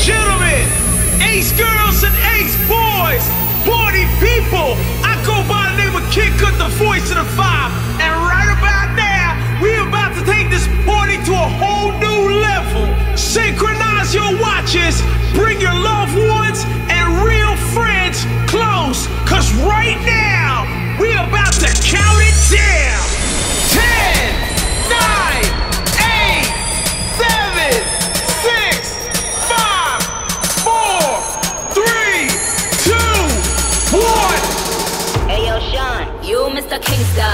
gentlemen, ace girls and ace boys, party people, I go by the name of Kid Cut, the voice of the five. And right about now, we're about to take this party to a whole new level. Synchronize your watches, bring your loved ones and real friends close, cause right now, we're about to count it down. 10, 9, 8, 7, 6, 5, 4, 3, 2, 1. Hey yo, Sean, you Mr. Kingston.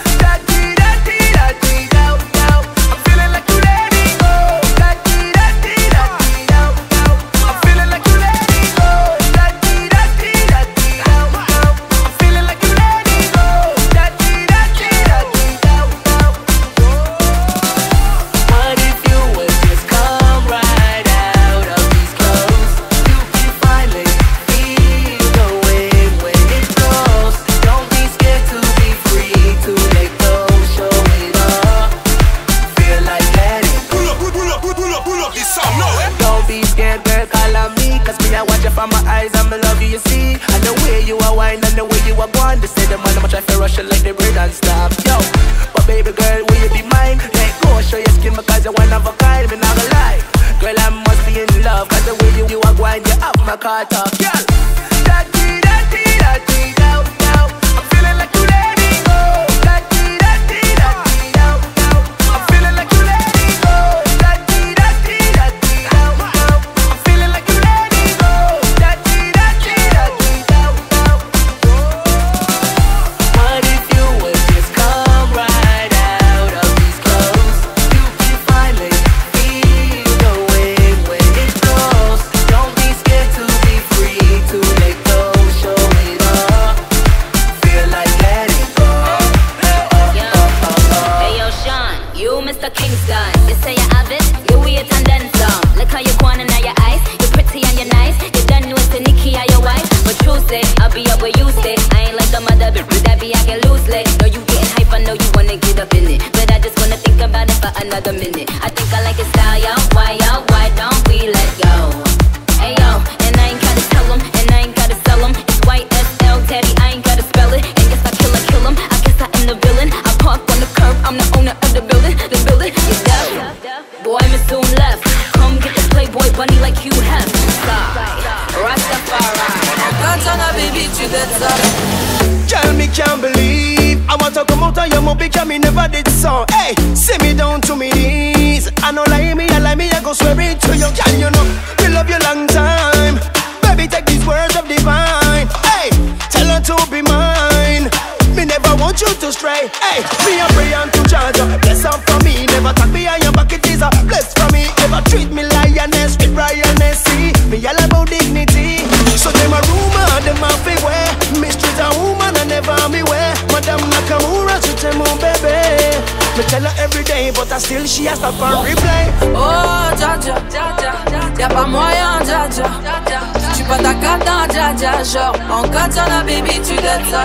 Genre, en katana, baby, tu donnes ça.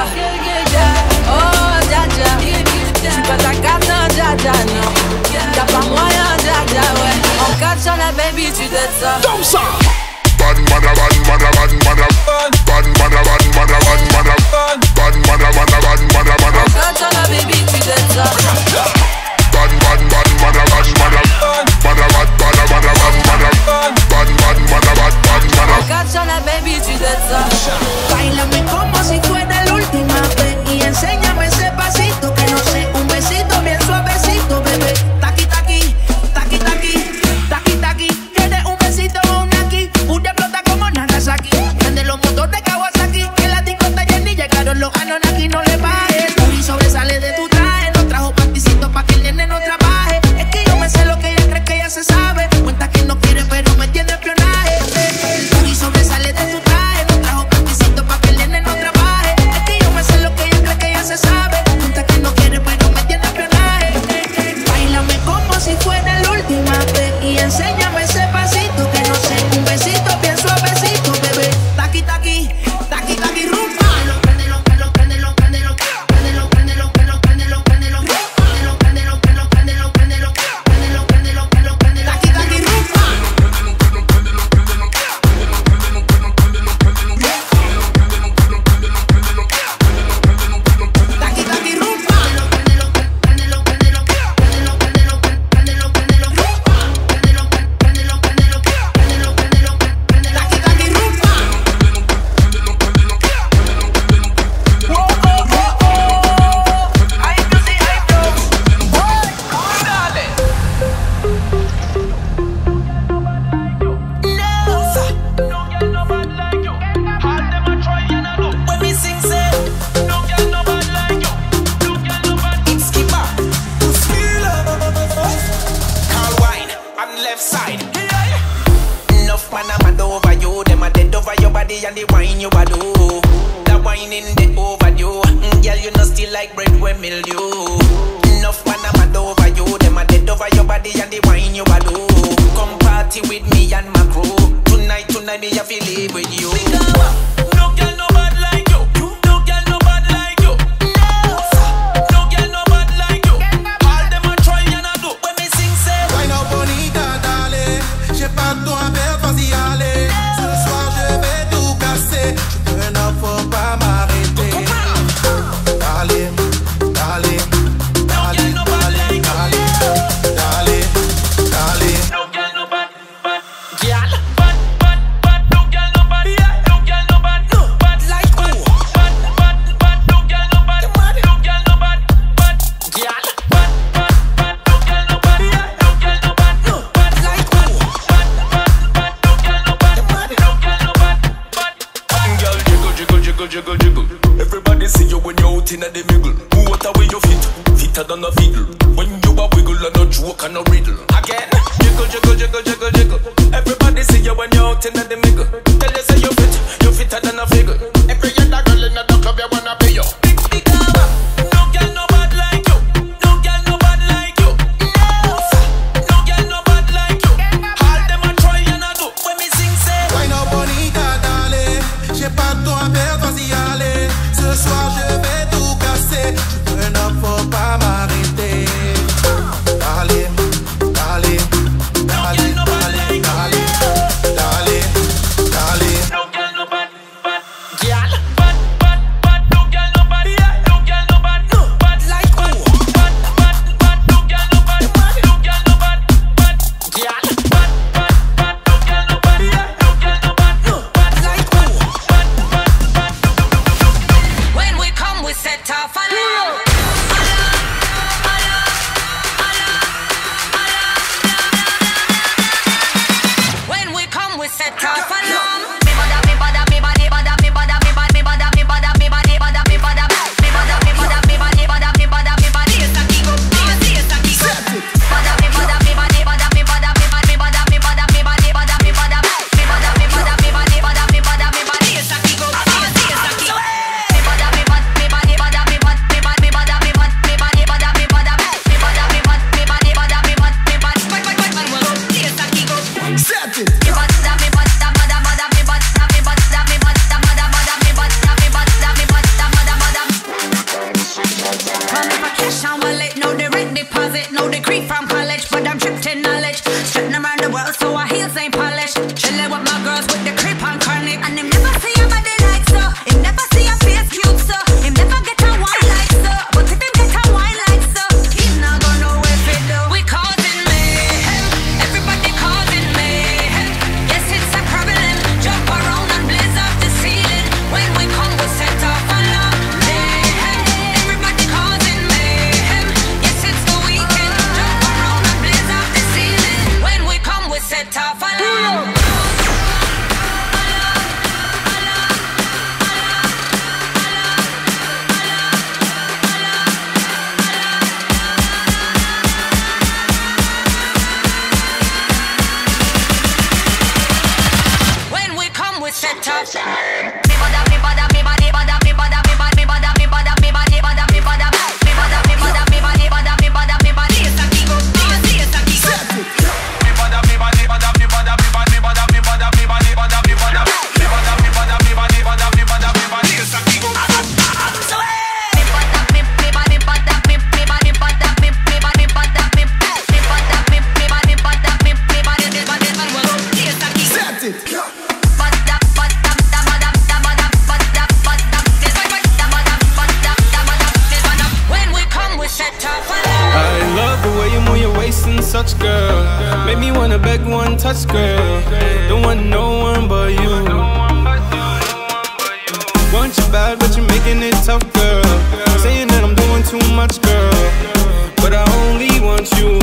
Oh, dja dja, tu pas ta katana, dja dja, non. T'as pas moyen, dja dja, ouais. En katana, baby, tu donnes ça. Comme ça. Bad mana, bad mana, bad mana, bad mana, bad mana, bad mana, bad mana, bad mana, bad mana. En katana, baby, tu donnes ça. Bad mana, bad mana, bad mana, bad mana, bad mana, bad mana, bad mana, bad mana. En katana, baby, tu donnes ça. Báilame como si fuera la última vez y enséñame ese pasito que no sé, un besito bien suavecito, bebé. Taqui taqui, taqui taqui, taqui taqui. Quieres un besito o un aquí, una explota como Nagasaki. left side. Enough man a mad over you. Them a dead over your body and the wine you a do. That wine in the overdue. Girl, you know still like bread with mildew. Enough man a mad over you. Them a dead over your body and the wine you a do. Come party with me and my crew. Tonight me have to live with you. No girl no bad like you. No girl no bad like you. No girl no bad like you. All them a try and a do. When me sing say wine up bonita dale. J'ai pas de temps à perdre, vas-y allez. Ce soir je vais tout casser. Je turn up, faut pas m'arrêter. Dale, dale, dale, dale, dale, dale. no girl no bad, bad. Girl, bad, bad, bad. No girl no bad, yeah. No girl no bad, no bad like you. Bad, bad, bad. No girl no bad, no girl no bad, bad. Girl, bad, bad, bad. No girl no bad, yeah. No girl no bad, no bad like you. Bad, bad, bad. No girl no bad, no girl no bad, bad. Girl, jiggle, jiggle, jiggle, jiggle, jiggle. Everybody see you when you're out in the middle. What a way you fit, fitter than a fiddle. When you a wiggle and a joke and a riddle. Again, Jiggle, jiggle, jiggle, jiggle, jiggle. Everybody see you when you're out in the middle. Tell you say you fitter than a figure. Every other girl in the club you wanna be you. big, big girl. No girl no bad like you. No girl no bad like you. No girl no bad like you. All them a try and a do. When me sing say Wine up bonita dale. J'ai pas de temps à perdre, vas-y allez. Ce soir je vais tout casser. Je turn up, faut pas m'arrêter. Dale, dale, dale, dale, dale, dale, dale. no girl no bad, bad. Girl, bad, bad, bad. No girl no bad, yeah. No girl no bad, no bad like you. Bad, bad, bad. No girl no bad, no girl no bad, bad. Girl, bad, bad, bad. No girl no bad, yeah. No girl no bad, no bad like you. Bad, bad, bad. When we come, we set off alarm. When we come, we set off alarm. Me bada, me bada, me bada, me bada, me bada, me bada, me bada, me bada, me bada, me bada, me bada, me bada, me bada, me bada, me bada, me bada, me bada. Yes, I keep up. Yes, I keep up. Bada, me bada, me bada, me bada, me bada, me bada, me bada, me bada, me bada, me bada, me bada, me bada, me bada, me bada, me bada, me bada, me bada. Yes, I keep up. Yes, I keep up. Me bada, me bada, me bada, me bada, me bada, me bada, me bada, me bada, me bada, me bada, me bada, me bada, me bada, me bada, me bada, me bada, me bada, me bada. Yes, I keep up. Set it. Me bada, me bada, bada, bada, me bada, me bada, me bada, bada, bada, me bada, me bada, me bada, bada, bada. Come for cash on wallet, no direct deposit, no degree from college, but I'm tripped in knowledge. Strutting around the world, so our heels ain't polished. Chilling with my girls with the creep on chronic, and them never see a body like so. Him never see a face cute so. Him never get a wine like so. But if him get a wine like so, he not gonna know if it do. We causing mayhem, everybody causing mayhem. Yes, it's a problem. Jump around and blaze up the ceiling. When we come, we set off alarm. Mayhem, everybody causing mayhem. Yes, it's the weekend. Jump around and blaze up the ceiling. When we come, we set off alarm. When we come, we set off. Me bada, me bada, me bada, me bada, me bada, me bada, me bada, me bada, me bada, me bada, me bada, me bada, me bada, me bada, me bada, me bada, me bada. Yes, I keep up. Yes, I keep up. me bada, me bada, me bada, me bada, me bada, me bada, me bada, me bada, me bada, me bada, me bada, me bada, me bada, me bada, me bada, me bada. Yes, I keep up. Me bada, me bada, me bada, me bada, me bada, me bada, me bada, me bada, me bada, me bada, me bada, me bada, me bada, me bada. Yes, I keep up. Set it. Bada, bada, bada, bada, bada, bada, bada. Yes, bada, bada, bada, bada, bada. When we come, we set off alarm. I love the way you move your waist and such, girl. Make me wanna beg one touch, girl. Don't want no one but you. Want you bad, but you're making it tough, girl. Saying that I'm doing too much, girl. But I only want you.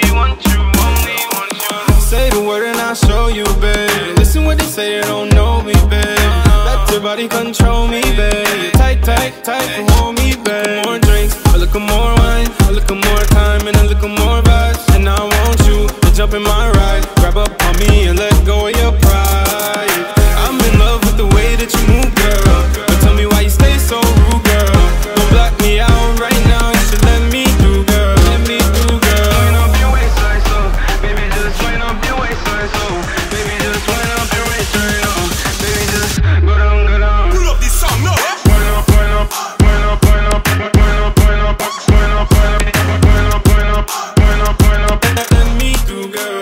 Say the word and I'll show you, babe. Listen what they say, they don't know me, babe. Let your body control me, babe. Tight, tight, tight, and hold me, babe. More drinks, a little more wine, a little more time, and a little more vibes. And I want you to jump in my ride. Grab up on me and let go of your pride. I'm in love with the way that you move, girl. But tell me why you stay so rude, girl. Don't block me out right now, you should let me through, girl. Let me through, girl. Wind up your waistline, so baby, just wind up your waistline, so baby, just wind up your waistline, oh. Baby, just go down, go down. Pull up this song, no. Wind up, wind up, wind up, wind up, wind up, wind up, wind up, wind up, wind up, wind up, wind up, wind up. Let me through, girl.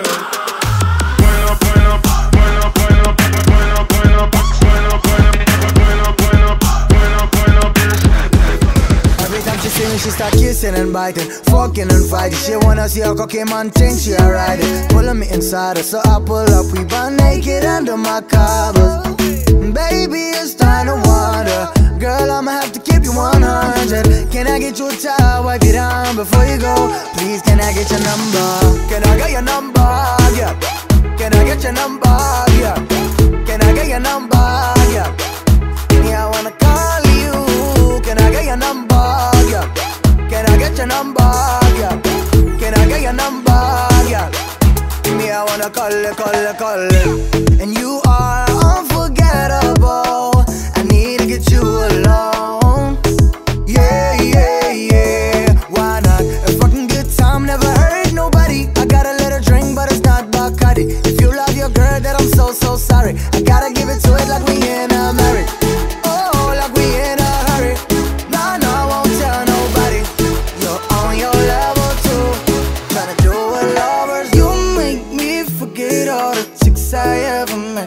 Wind up, wind up, wind up, wind up, wind up, wind up, wind up, wind up, wind up, wind up, wind up, wind up. Every time she see me, she start kissing and biting, fucking and fighting. She wanna see how cocky man think she a riding. Pulling me inside her, so I pull up. We butt naked under my covers. Baby, it's time to wonder. Girl, I'ma have to keep you 100. Can I get you a towel, wipe it down before you go? Please, can I get your number? Can I get your number? Yeah. Can I get your number? Yeah. Can I get your number? Yeah. Yeah, I wanna call you. Can I get your number? Yeah. Can I get your number? Yeah. Can I get your number? Yeah. Me, I wanna call it, call it, call it. And you are unforgettable. I need to get you alone. Yeah, yeah, yeah. Why not? A fucking good time never hurt nobody. I got a little drink, but it's not Bacardi. If you love your girl, then I'm so, so sorry. I gotta give it to it like we in a marriage. Oh, like we in a hurry. Nah, no, I won't tell nobody. You're on your level too. Tryna do it lovers. You make me forget all the chicks I ever met.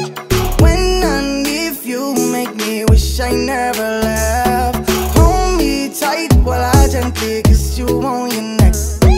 When and if you make me wish I never left. Hold me tight while I gently kiss you on your neck.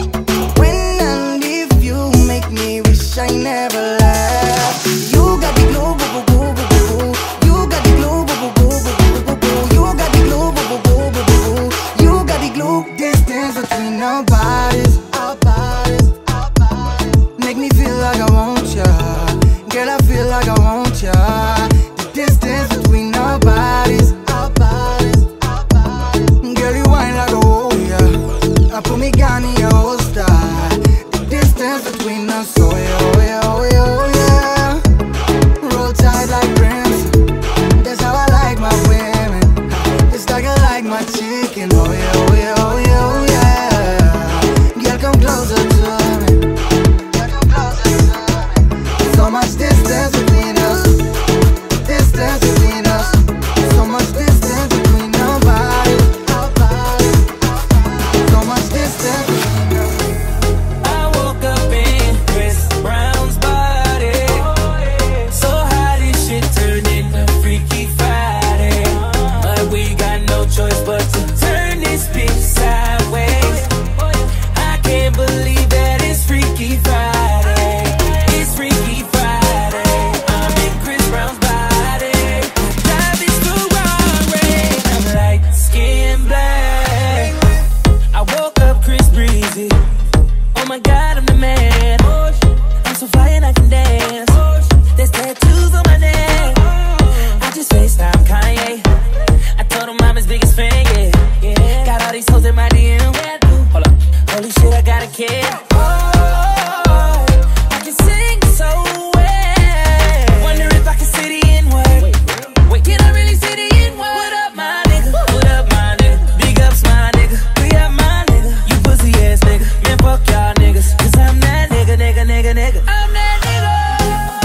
When and if you make me wish I never left. You got the glue, boo boo boo boo boo boo. You got the glue, boo boo boo boo boo boo. You got the glue, boo boo boo boo boo boo. You got the glue. Distance between our bodies, our bodies, our bodies. Make me feel like I want ya. Girl, I feel like I want ya. The distance between our bodies, our bodies, our bodies. Girl, you whine like a warrior. I put me gun in your holster. The distance between us, oh yeah, oh yeah, oh yeah, oh yeah. Roll tight like crimson. That's how I like my women. It's like I like my chicken, oh yeah, oh yeah, oh yeah, oh yeah. Girl, come closer to me. Girl, come closer to me. So much distance between us. Distance between us. So much distance between our bodies. Our bodies. So much distance between us. I woke up in Chris Brown's body. So how this shit turned into Freaky Friday. But we got no choice but to turn this bitch sideways. I can't believe that it's Freaky Friday. It's Freaky Friday. I'm in Chris Brown's body. Drive this to Rari. I'm like skin black. I woke up Chris Breezy. Oh my God, I'm the man. I'm so fly and I can dance. There's tattoos on my neck. I just FaceTime Kanye. I told him I'm his biggest fan, yeah. Got all these hoes in my DM. Hold up, holy shit, I got a kid. I can sing so well. Wonder if I can see the N-word. Wait, can I really see the N-word? What up, my nigga? What up, my nigga? Big ups, my nigga. We up, my nigga. You pussy ass nigga. Man, fuck y'all niggas. Cause I'm that nigga, nigga, nigga, nigga. I'm that nigga.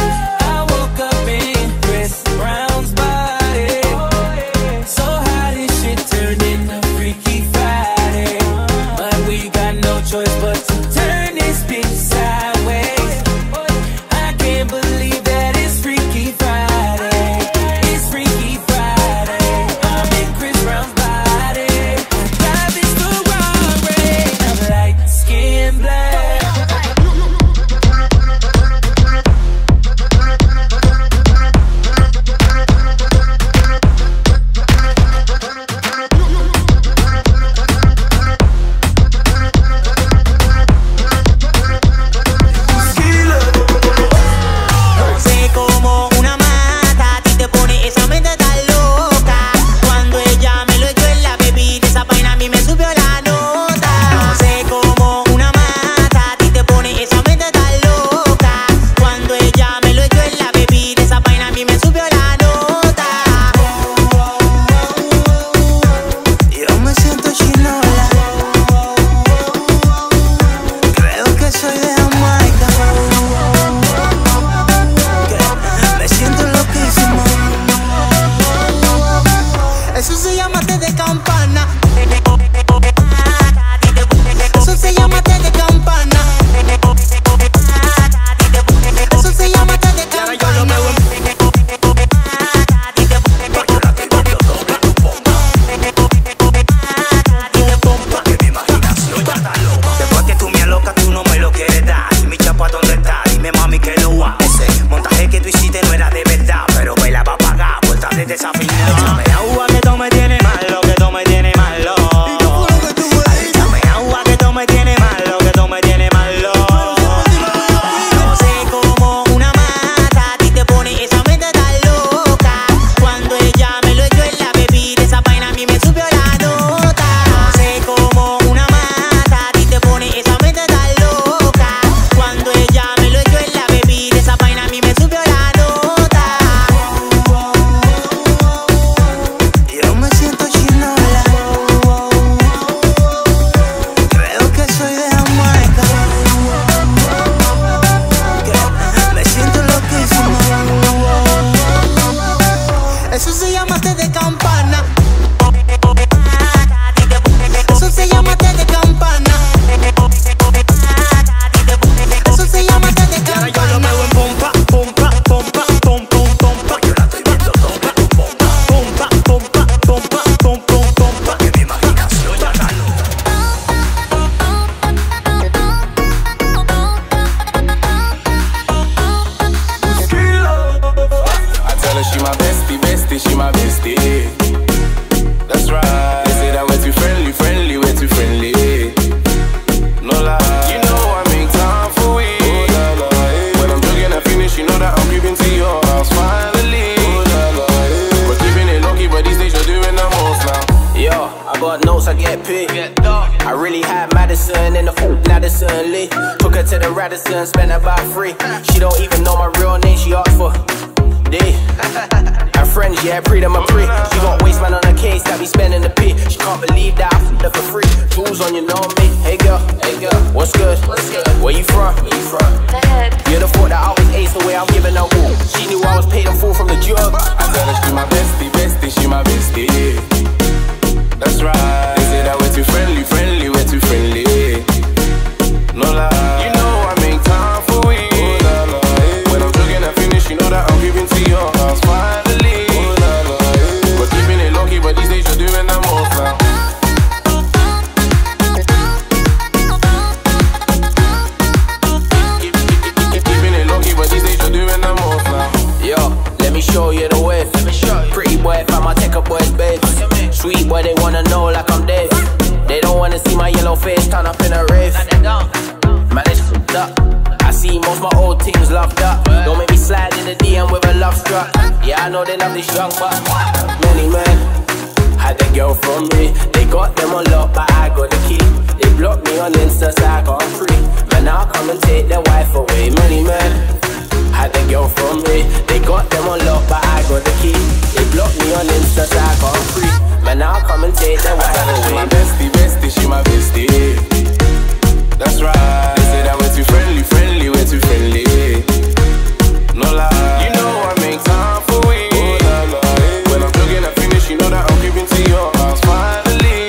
she my bestie. That's right. They say that we're too friendly, friendly, we're too friendly. No lie, you know I make time for we. When I'm jogging and finish, you know that I'm creeping to your house finally. We're keeping it low-key, but these days you're doing the most now. Yo, I got notes, I get paid. I really had Madison in the Madison Lee. Took her to the Radisson, spent about 3. She don't even know my real name, she asked for D. Her friends, yeah, pre them a pre. She got waste man on her case, that be spending the P. She can't believe that I f***ed her for free. Tools on, you know me. Hey girl, what's good? Where you from? You're the thought that I was ace the way I'm giving her woo. She knew I was paid in full from the jug. I tell her she my bestie, bestie, she my bestie. That's right. They say that we're too friendly, friendly, we're too friendly. No lie, you know I make time for we. When I'm jogging and finish, you know that I'm creeping to your house finally. We're keeping it low-key, but these days you're doing the most now. Keeping it low-key, but these days you're doing the most now. Yo, let me show you the way. Pretty boy, if I'ma take a boy's bed. Sweet boy, they wanna know like I'm dead. They don't wanna see my yellow face turn up in a rave. Man, it's f***ed up. I see most my old teams loved up. Don't make me slide in the DM with a love struck. Yeah, I know they love this young but many men had a girl from me. They got them on lock, but I got the key. They blocked me on Insta, so I got free. Man, I'll come and take their wife away. Many men had a girl from me. They got them on lock, but I got the key. They blocked me on Insta, so I got free. Man, I'll come and take their wife away. She my bestie, bestie, she my bestie. That's right. They say that we're too friendly, friendly, we're too friendly. No lie, you know I make time for we. When I'm jogging and finish, you know that I'm creeping to your house finally.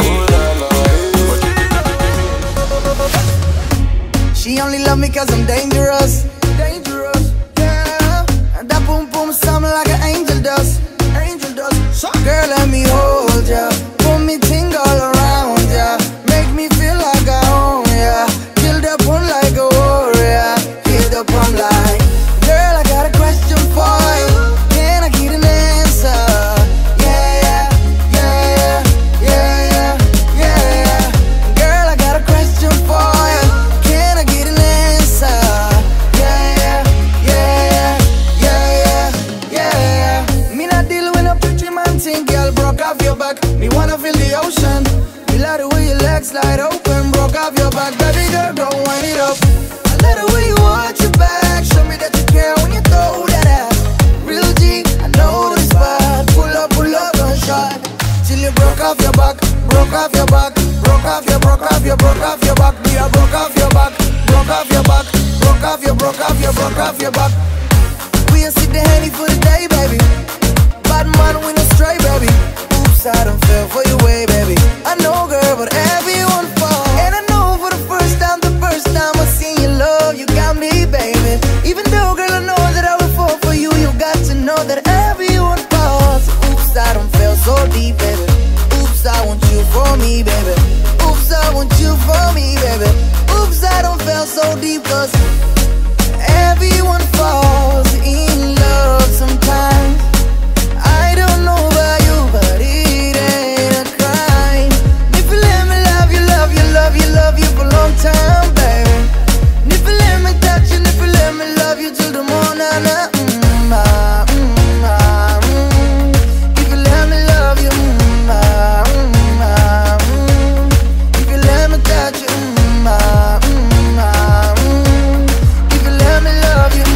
She only love me cause I'm dangerous. Dangerous, yeah. And that boom boom sound like an angel does. Angel does. Girl, let me hold ya. Put me ting all around ya. Make me feel like I own ya. Kill the pun like a warrior. Kill the pun like. Girl, I got a question for you. Can I get an answer? Yeah, yeah, yeah, yeah, yeah, yeah. Girl, I got a question for you. Can I get an answer? Yeah, yeah, yeah, yeah, yeah. Me not deal with no pretty man thing, girl. Broke off your back. Me wanna feel the ocean. Me like the way your legs slide open. Broke off your back, baby girl, go wind it up. I like the way you watch your back. Show me that you care when you throw that ass. Real G, I know the spot. Pull up, one shot. Till you broke off your back, broke off your back, broke off your, broke off your, broke off your back. Me, I broke off your back, broke off your back, broke off your, broke off your, broke off your back. We ain't sick the Henny for the day, baby. Bad man, we no stray, baby. Oops, I don't fell for your way, baby. I know, girl, but everyone falls. And I know for the first time I seen your love, you got me, baby. Even though, girl, I know that I will fall for you, you got to know that everyone falls. Oops, I don't fell so deep, baby. Oops, I want you for me, baby. Oops, I want you for me, baby. Oops, I don't fell so deep, cause everyone falls in love sometimes. I don't know about you, but it ain't a crime. If you let me love you, love you, love you, love you for a long time, baby. And if you let me touch you, and if you let me love you till the morning, if you let me love you, if you let me touch you, if you let me love you,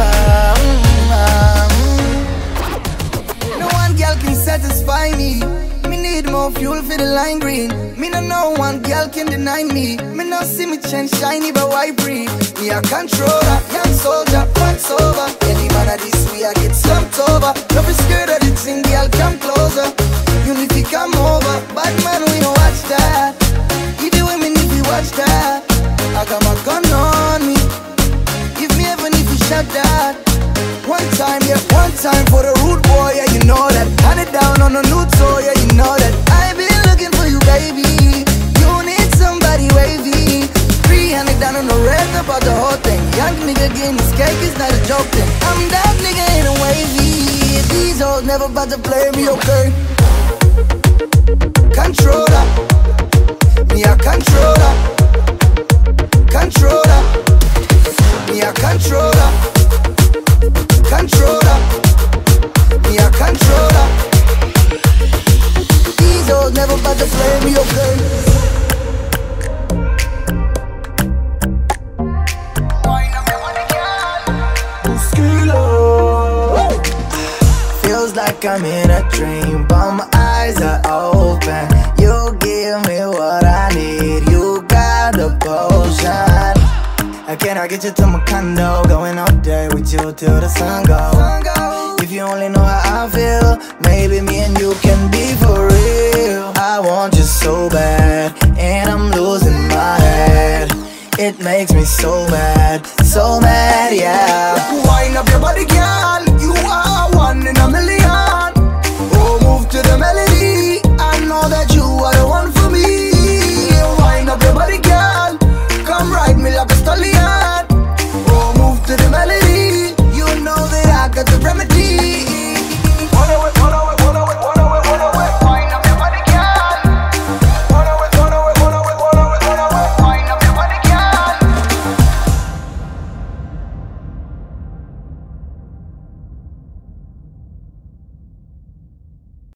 no one girl can satisfy me. Me need more fuel for the lime green. Me no one girl can deny me. Me no see me change shiny but why breathe. Me a controller, young soldier, once over. Any man of this way I get slumped over. Don't be scared of the thing, girl, come closer. You need to come over. Bad man, we don't watch that. Either women if you watch that. I got my gun on me. If me ever need to shut that. One time, yeah, one time for the rude boy, yeah, you know that. Hand it down on the nude soul, yeah, you know that. I've been looking for you, baby. You need somebody wavy. 300 down on the red about the whole thing. Young nigga getting his cake is not a joke thing. I'm that nigga in a wavy. These hoes never about to play me, okay? Controller, me a controller. Controller, me a controller. Controller, me a controller. These hoes never about to play me, okay? Feels like I'm in a dream, but my eyes are open. You give me what I need, you got the potion. Can I get you to my condo? Going all day with you till the sun goes. If you only know how I feel, maybe me and you can be for real. I want you so bad, and I'm losing my head. It makes me so mad